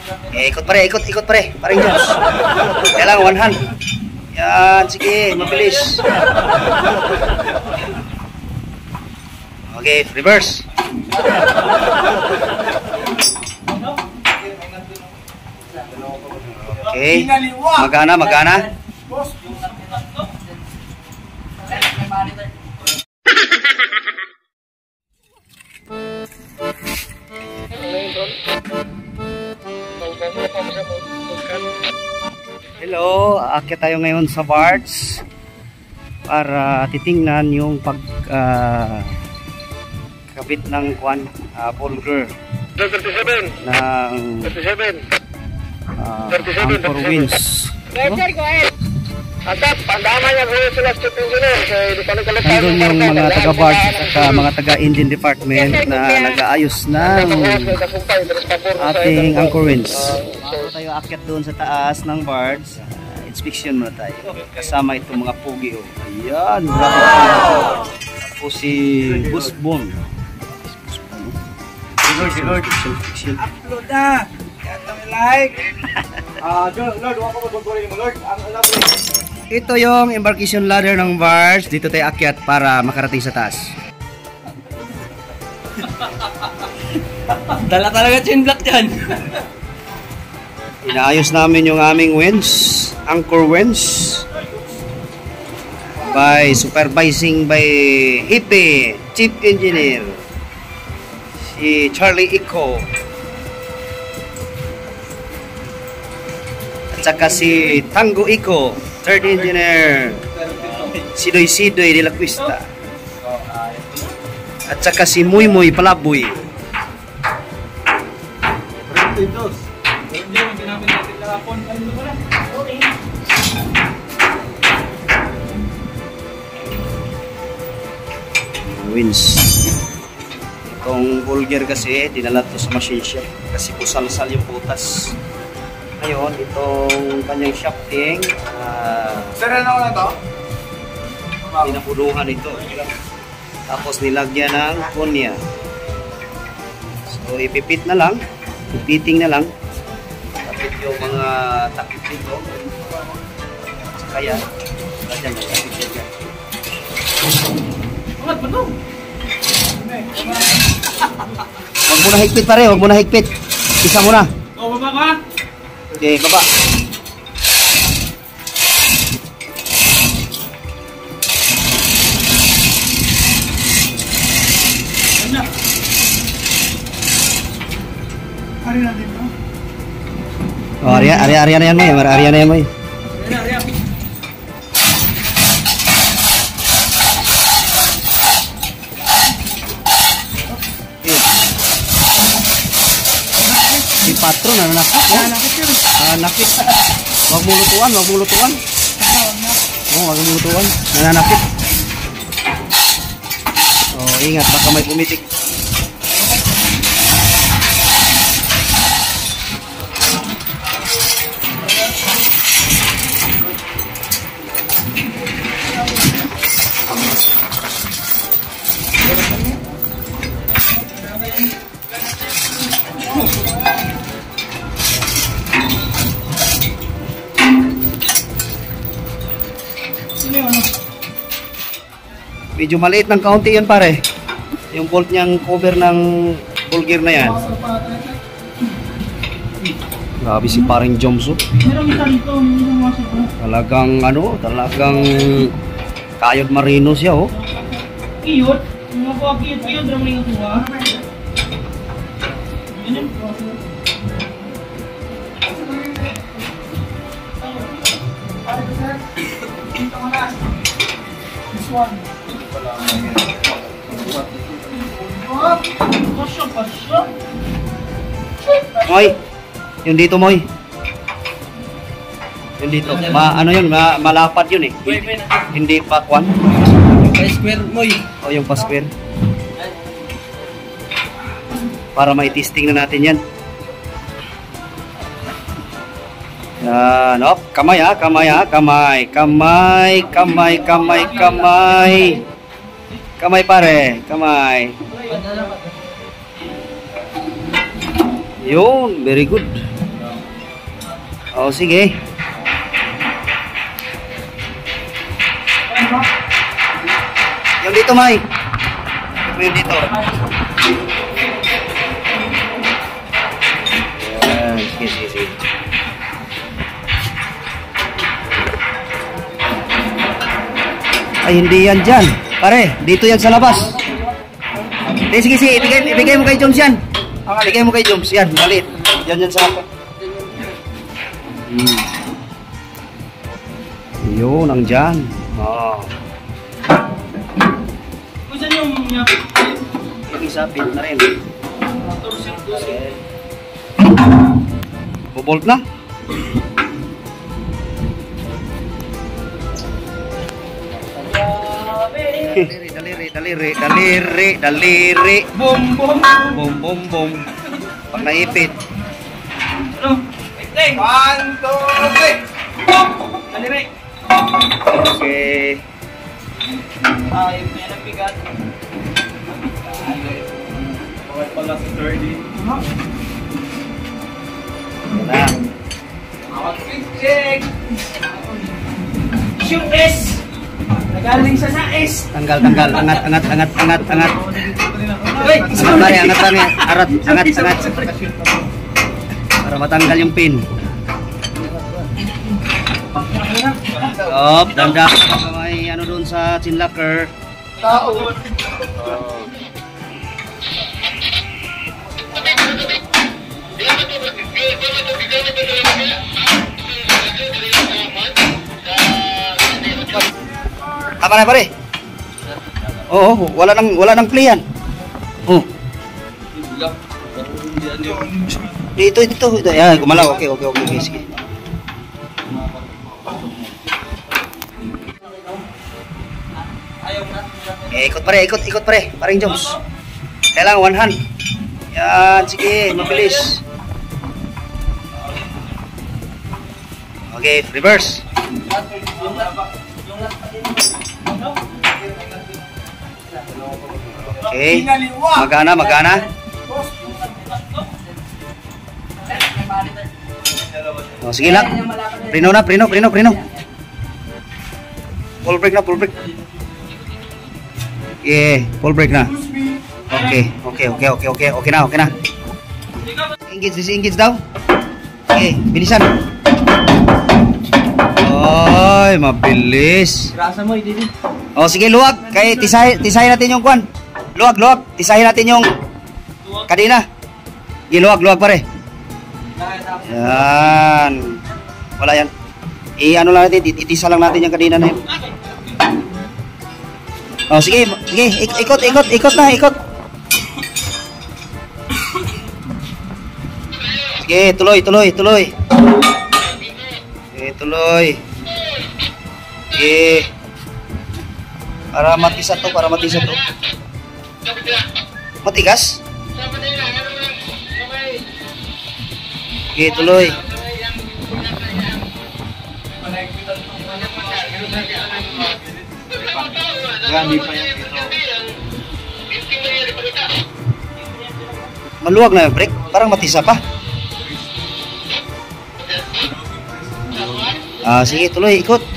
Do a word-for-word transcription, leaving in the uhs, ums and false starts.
Eh, ikot pare, ikot, ikot pare. Paring Jones. Kailangan one hand. Yan, sige, mabilis. Okay, reverse. Okay, magana, magana. Hello, aakyat tayo ngayon sa Barts para titingnan yung pag uh, kabit ng kwan, uh, bulger thirty-seven ng thirty-seven uh, Anchor Winds. Atap, pandama niya po sila sa engineer. Nandun yung mga taga-Barts at mga taga-engine department na nag-aayos ng ating Anchor Winds. Bago tayo aakyat doon sa taas ng Barts, uh, inspection muna tayo. Kasama itong mga pugi. Oh. Ayan, grabe po si Busbon. Upload na! Katang like! Ah, Lord, wala ko mag-tuloy mo, Lord. Ang alam mo. Ito yung embarkation ladder ng Barts. Dito tayo akyat para makarating sa taas. Dala talaga chain block dyan. Inaayos namin yung aming winds, Anchor Winds, by supervising by Hippie, Chief Engineer, si Charlie Ico, at saka si Tango Ico, Third Engineer, Sidoy Sidoy de la Cuesta, at saka si Muy Muy Palaboy. Winds. Itong bulger kasi dinala to sa machine shop kasi pusalsal yung butas. Ngayon, itong kanyang shafting, uh, Sara na ko lang to? pinapunuhan ito. Tapos nilagyan ng konya. So, ipipit na lang. Ipiting na lang. Tapit yung mga takip dito. Kaya, lagyan mo. Tapit yan dyan. Angat pa to? Huwag mo na higpit pare. Huwag mo na higpit. Isa mo na. O, baba ka? Okay, baba. Ano? Hari natin to? Oh, area, area, area na yan mo. Area na yan mo. Ari, ari, ari. Si patron, ano nakit? Yan, nakit yun. Ah, nakit. Huwag mo lutuan, huwag mo lutuan. Oo, huwag mo lutuan. Nananakit. Oh, ingat, baka may pumitik. Medyo maliit ng kaunti yan pare. Yung bolt niyang cover ng bulger na yan. Grabe si paring Jomso. Talagang ano, talagang kayod marino siya oh. Kiyot? Mga po kiyot kiyot raming ito ah. Ganun po. This one. Moy, yung dito Moy. Yung dito. Ma, ano yun, ma, malapad yun eh. Hindi, hindi pa kwan. Square Moy. O yung pa square. Para mai-testing na natin yan. Yan, op, kamay ha, kamay ha, kamay. Kamay, kamay, kamay, kamay. Kamay pare, kamay. Yun, very good. Oh, sige. Yung dito, May. Yung dito. Ayan, sige, sige, sige. Ay, hindi yan dyan. Pare, dito yan sa labas. Sige, sige, sige. Ibigay, ibigay mo kay Joms yan. Ibigay mo kay Joms. Yan, malit. Yan yan sa labas. Hmm. Yun, ang dyan. Oh. Kung saan yung... Yung isa, pin na rin. Okay. Bubolt na. Daliri, daliri, daliri, daliri, daliri. Bom, bom. Bom, bom, bom. Pag naipit. Ano? Wait, one, two, three. Bom! Daliri. Okay. Ayun na yan ang bigat. Okay pala sa thirty. Yan na. Quick check. Shoot S. Nagaling sa sais. Tanggal, tanggal. Angat, angat, angat, angat, angat. Wait, Angat pare, angat pare. Arat, angat, angat. Para matanggal yung pin. Stop, dandak. May ano doon sa chin locker. Tao. Tama na pare. Oo, wala nang wala nang play yan. Oh. Dito, dito, dito. Yan, gumalaw. Okay, okay, okay, okay. Sige. Eh, ikot pare, ikot, ikot pare. Paring Joms. Kailangan one hand. Yan, sige, mabilis. Okay, reverse. Okay, magana, magana. Oh, sige lang. Prino na, prino, prino, prino. Full break na, full break. Yeah, full break na. Okay, okay, okay, okay, okay, okay na, okay na. Engage, disengage daw. Okay, bilisan. Ay, mabilis. Grasa mo, hindi. Oh, sige, luwag. Kay tisay, tisay natin yung kwan. Luwag, luwag. Tisahin natin yung kadina. Giluwag, luwag pare. Yan. Wala yan. I-ano lang natin, itisa lang natin yung kadina na yun. Oh, sige, sige, Ik ikot, ikot, ikot na, ikot. Sige, tuloy, tuloy, tuloy. Sige, tuloy. Sige. Para matisa to, para matisa to. Matigas? Sige, tuloy. Maluwag na yung brake, parang matisa pa. Ah, sige, tuloy, ikot.